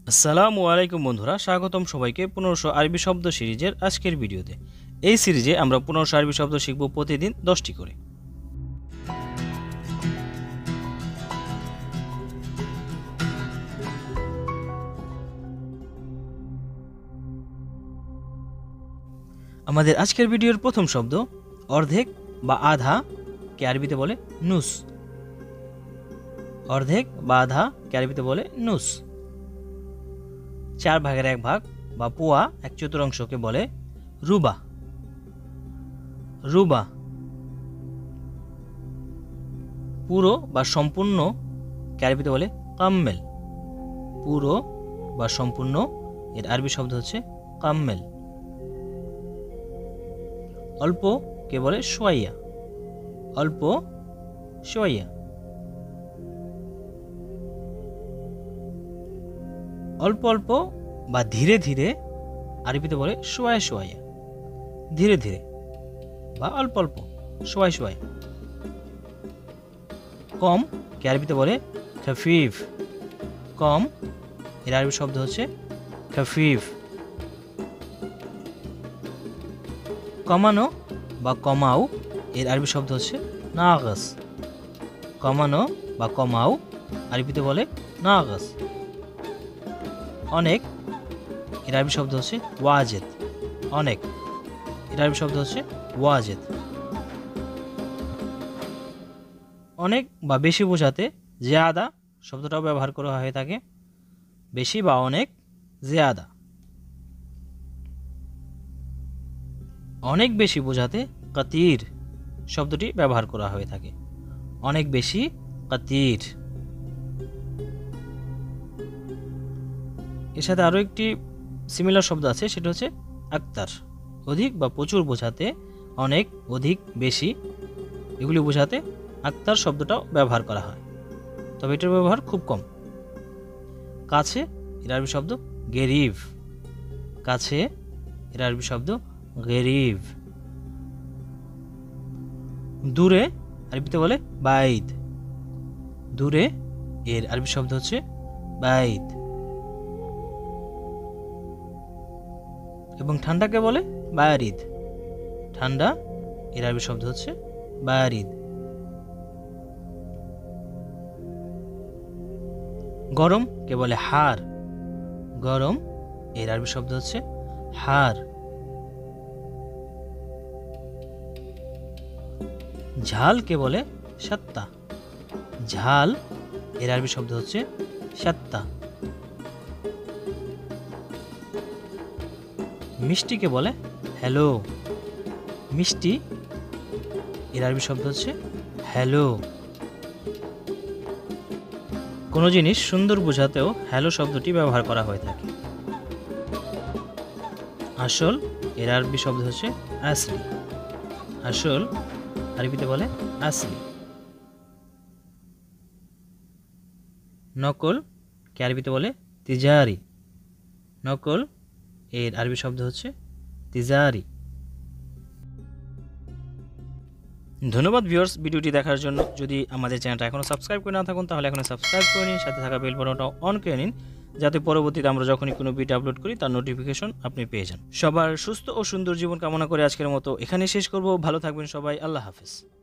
আসসালামু আলাইকুম বন্ধুরা, স্বাগতম সবাইকে 1500 আরবি শব্দ সিরিজের আজকের ভিডিওতে। এই সিরিজে আমরা 1500 আরবি শব্দ শিখব প্রতিদিন 10টি করে। আমাদের আজকের ভিডিওর প্রথম শব্দ অর্ধেক বা আধা কে আরবিতে বলে নুস। অর্ধেক বা আধা কে আরবিতে বলে নুস। 4 ভাগের 1 ভাগ বা পোয়া 1/4 বলে রুবা। রুবা। পুরো বা সম্পূর্ণ কে আরবিতে বলে কাম্মেল। পুরো বা সম্পূর্ণ এর আরবি শব্দ হচ্ছে কাম্মেল। অল্প কে বলে শোয়াইয়া। অল্প শোয়াইয়া। অল্প অল্প বা ধীরে ধীরে আরবিতে বলে শোয়ায় শোয়াইয়া। ধীরে ধীরে বা অল্প অল্প, শোয়ায় শোয়ায়। কম কে আরবিতে বলে খাফিফ। কম এর আরবি শব্দ হচ্ছে খাফিফ। কমানো বা কমাও এর আরবি শব্দ হচ্ছে নাগাস। কমানো বা কমাও আরবিতে বলে নাগাস। অনেক এর আরবি শব্দ হচ্ছে ওয়াজেদ। অনেক এর আরবি শব্দ হচ্ছে ওয়াজেদ। অনেক বা বেশি বোঝাতে জিয়াদা শব্দটাও ব্যবহার করা হয়ে থাকে। বেশি বা অনেক, জিয়াদা। অনেক বেশি বোঝাতে কাতির শব্দটি ব্যবহার করা হয়ে থাকে। অনেক বেশি, কাতির। এর সাথে আরও একটি সিমিলার শব্দ আছে, সেটা হচ্ছে আক্তার। অধিক বা প্রচুর বোঝাতে অনেক, অধিক, বেশি এগুলি বোঝাতে আক্তার শব্দটাও ব্যবহার করা হয়, তবে এটার ব্যবহার খুব কম। কাছে এর আরবি শব্দ গেরিব। কাছে এর আরবি শব্দ গেরিব। দূরে আরবিতে বলে বাইদ। দূরে এর আরবি শব্দ হচ্ছে বাইদ। এবং ঠান্ডাকে বলে বায়ারিদ। ঠান্ডা এর আরবি শব্দ হচ্ছে বায়ারিদ। গরম কে বলে হার। গরম এর আরবি শব্দ হচ্ছে হার। ঝাল কে বলে সাত্তা। ঝাল এর আরবি শব্দ হচ্ছে সাত্তা। মিষ্টিকে বলে হ্যালো। মিষ্টি এর আরবি শব্দ হচ্ছে হ্যালো। কোনো জিনিস সুন্দর বোঝাতেও হ্যালো শব্দটি ব্যবহার করা হয়ে থাকে। আসল এর আরবি শব্দ হচ্ছে আসলি। আসল আরবিতে বলে আসলি। নকল কে আরবিতে বলে তিজারি। নকল এর আরবি শব্দ হচ্ছে তিজারি। ধন্যবাদ ভিউয়ার্স ভিডিওটি দেখার জন্য। যদি আমাদের চ্যানেলটা এখনও সাবস্ক্রাইব করে না থাকুন তাহলে এখনও সাবস্ক্রাইব করে নিন, সাথে থাকা বেল বাটনটা অন করে নিন, যাতে পরবর্তীতে আমরা যখনই কোনো ভিডিও আপলোড করি তার নোটিফিকেশন আপনি পেয়ে যান। সবার সুস্থ ও সুন্দর জীবন কামনা করে আজকের মতো এখানে শেষ করব। ভালো থাকবেন সবাই। আল্লাহ হাফেজ।